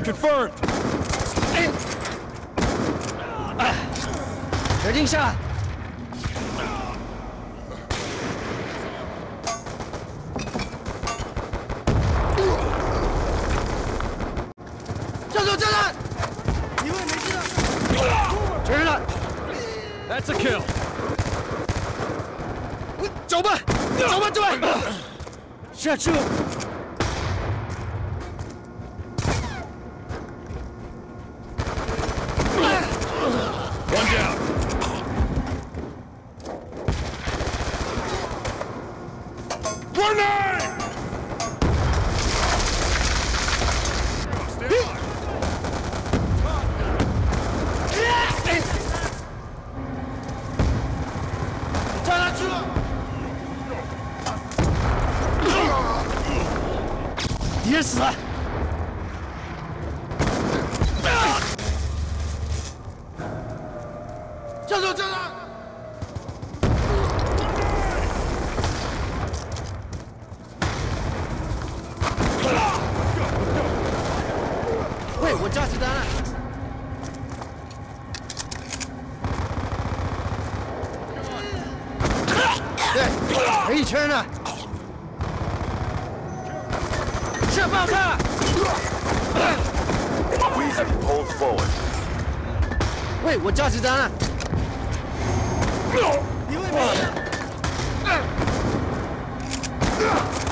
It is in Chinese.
Confirmed. 决定下。站住！站住！你们没事了？承认了。 That's a kill. 走吧，走吧，走吧。下车。 One down. Grenade! Stay on. 站上去了。敌人死了。 站住！站住！喂，我炸子弹了。对，可以撑了。射爆他！ Weezy pulls forward. 喂，我炸子弹了。 你会没事。